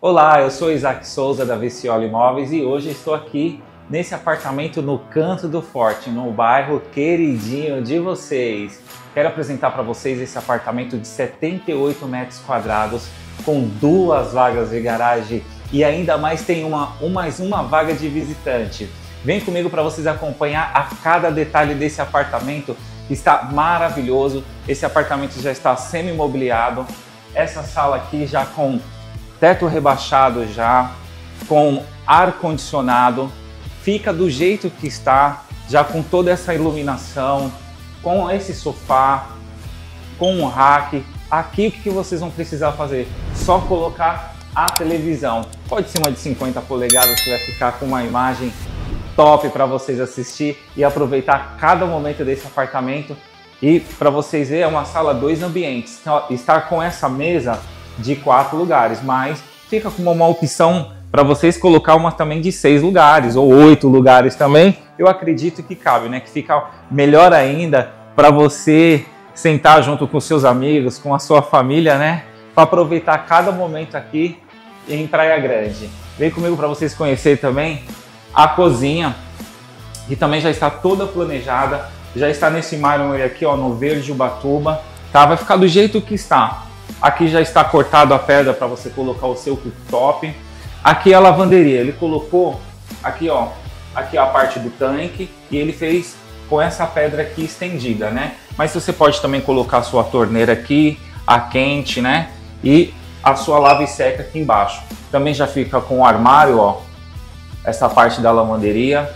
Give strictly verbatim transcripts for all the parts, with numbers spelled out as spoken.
Olá, eu sou Isaac Souza da Vicioli Imóveis e hoje estou aqui nesse apartamento no Canto do Forte, no bairro queridinho de vocês. Quero apresentar para vocês esse apartamento de setenta e oito metros quadrados com duas vagas de garagem e ainda mais tem uma, um, mais uma vaga de visitante. Vem comigo para vocês acompanhar a cada detalhe desse apartamento. Está maravilhoso, esse apartamento já está semi-mobiliado, essa sala aqui já com teto rebaixado já, com ar-condicionado, fica do jeito que está, já com toda essa iluminação, com esse sofá, com um rack. Aqui o que vocês vão precisar fazer? Só colocar a televisão. Pode ser uma de cinquenta polegadas que vai ficar com uma imagem top para vocês assistir e aproveitar cada momento desse apartamento. E para vocês verem, é uma sala dois ambientes. Então, estar com essa mesa de quatro lugares, mas fica como uma opção para vocês colocar uma também de seis lugares ou oito lugares também. Eu acredito que cabe, né? Que fica melhor ainda para você sentar junto com seus amigos, com a sua família, né? Para aproveitar cada momento aqui em Praia Grande. Vem comigo para vocês conhecer também a cozinha, que também já está toda planejada, já está nesse mármore aqui, ó, no verde Ubatuba, tá? Vai ficar do jeito que está. Aqui já está cortado a pedra para você colocar o seu cooktop. Aqui é a lavanderia, ele colocou aqui, ó, aqui a parte do tanque e ele fez com essa pedra aqui estendida, né? Mas você pode também colocar a sua torneira aqui, a quente, né? E a sua lava e seca aqui embaixo. Também já fica com o armário, ó, essa parte da lavanderia.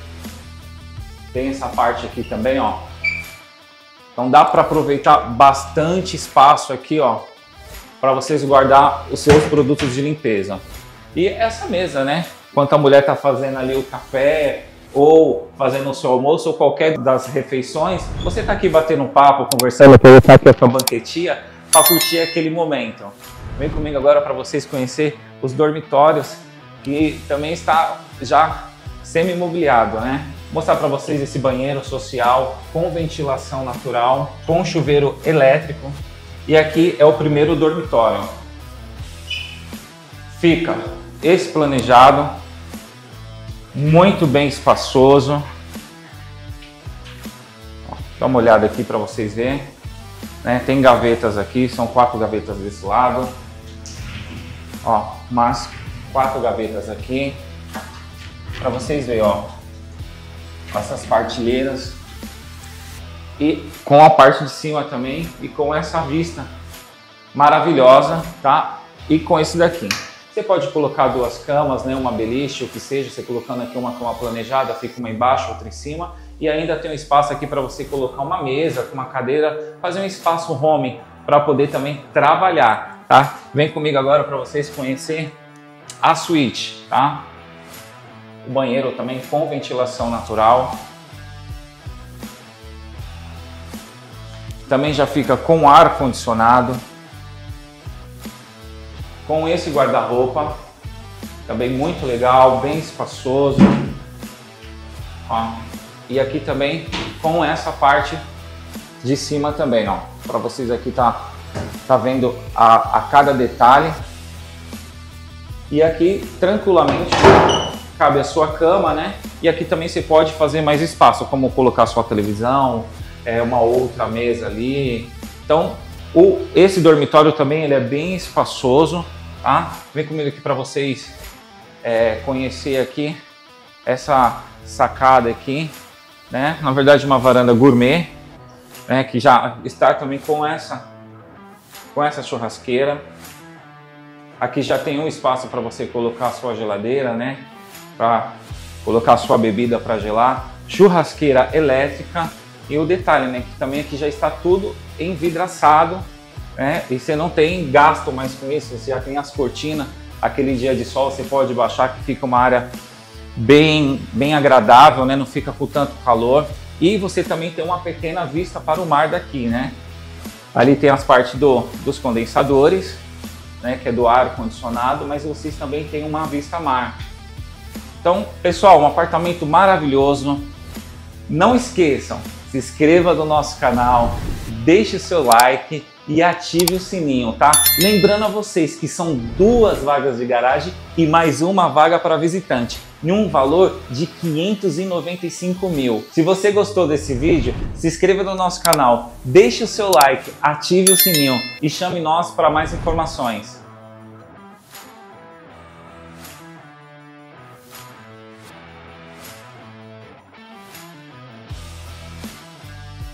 Tem essa parte aqui também, ó. Então dá para aproveitar bastante espaço aqui, ó, para vocês guardar os seus produtos de limpeza. E essa mesa, né? Enquanto a mulher tá fazendo ali o café ou fazendo o seu almoço ou qualquer das refeições, você tá aqui batendo um papo, conversando, que eu tá aqui com a banquetinha para curtir aquele momento. Vem comigo agora para vocês conhecer os dormitórios, que também está já semi-mobiliado, né? Mostrar para vocês esse banheiro social com ventilação natural, com chuveiro elétrico. E aqui é o primeiro dormitório. Fica esplanejado, muito bem espaçoso. Dá uma olhada aqui para vocês verem, né? Tem gavetas aqui, são quatro gavetas desse lado. Ó, mas quatro gavetas aqui para vocês verem, ó, essas partilheiras. E com a parte de cima também, e com essa vista maravilhosa, tá? E com esse daqui. Você pode colocar duas camas, né? Uma beliche, o que seja, você colocando aqui uma cama planejada, fica uma embaixo, outra em cima. E ainda tem um espaço aqui para você colocar uma mesa, com uma cadeira, fazer um espaço home para poder também trabalhar, tá? Vem comigo agora para vocês conhecer a suíte, tá? O banheiro também com ventilação natural. Também já fica com ar condicionado, com esse guarda-roupa, também muito legal, bem espaçoso. Ó, e aqui também com essa parte de cima também, ó, para vocês aqui tá, tá vendo a, a cada detalhe. E aqui tranquilamente cabe a sua cama, né? E aqui também você pode fazer mais espaço, como colocar sua televisão, é, uma outra mesa ali. Então, o, esse dormitório também ele é bem espaçoso, tá? Vem comigo aqui para vocês é, conhecer aqui essa sacada aqui, né? Na verdade, uma varanda gourmet, né? Que já está também com essa, com essa churrasqueira. Aqui já tem um espaço para você colocar a sua geladeira, né? Para colocar a sua bebida para gelar. Churrasqueira elétrica. E o detalhe, né, que também aqui já está tudo envidraçado, né, e você não tem gasto mais com isso, você já tem as cortinas, aquele dia de sol você pode baixar que fica uma área bem, bem agradável, né, não fica com tanto calor. E você também tem uma pequena vista para o mar daqui, né. Ali tem as partes do, dos condensadores, né, que é do ar condicionado, mas vocês também têm uma vista mar. Então, pessoal, um apartamento maravilhoso. Não esqueçam, se inscreva no nosso canal, deixe o seu like e ative o sininho, tá? Lembrando a vocês que são duas vagas de garagem e mais uma vaga para visitante, em um valor de quinhentos e noventa e cinco mil. Se você gostou desse vídeo, se inscreva no nosso canal, deixe o seu like, ative o sininho e chame nós para mais informações.